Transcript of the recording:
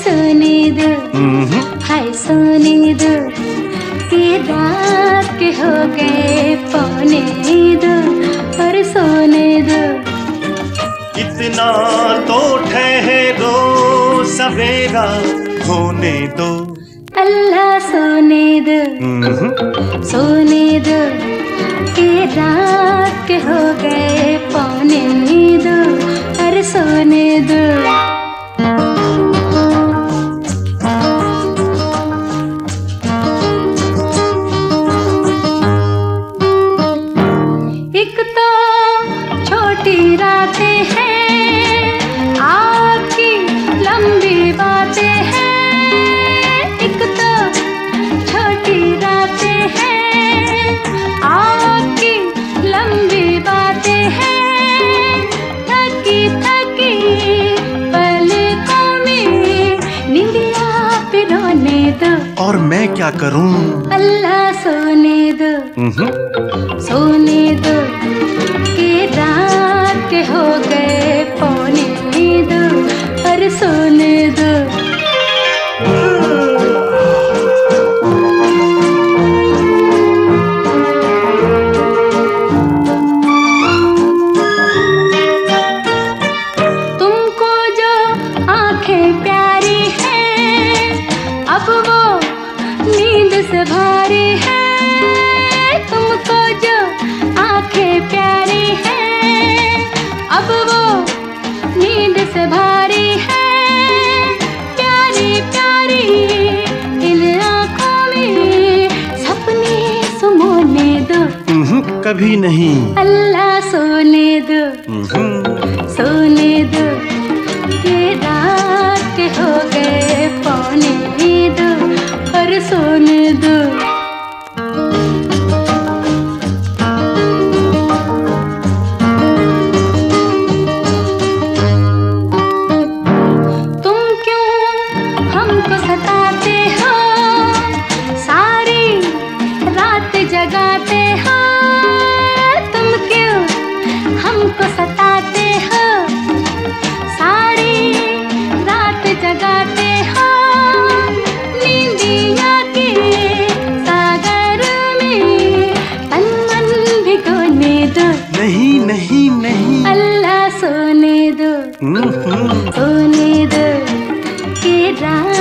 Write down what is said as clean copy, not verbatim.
सोने दो, हाय सोने दो, कि रात के हो गए पौने दो, और सोने दो। इतना तो ठहरो, सवेरा होने दो। अल्लाह सोने दो, सोने दो, कि रात के हो गए पौने दो, और सोने दो। एक तो छोटी रातें हैं, आपकी लंबी बातें हैं। एक तो छोटी रातें हैं, आपकी लंबी बातें हैं। थकी थकी पलकों में निंदिया पिरोने दो। और मैं क्या करूं? अल्लाह सोने दो, सोने दो, कि रात के हो गए पौने दो, और सोने दो। तुमको जो आंखें प्यारी हैं, अब वो नींद से भारी है। तुमको जो आंखें प्यारी हैं, अब वो नींद से भारी है। प्यारी प्यारी इन आंखों में सपने सुमोने दो। कभी नहीं। अल्लाह सोने दो, सोने दो, कि रात के हो गए पौने दो, और सोने दो। तुम क्यों हमको सताते हो, सारी रात जगाते हो। तुम क्यों हमको सताते हो, सारी रात जगाते हो। नींदिया के सागर में तन मन भिगोने दो। नहीं नहीं नहीं। अल्लाह सोने दो, सोने दो, कि रात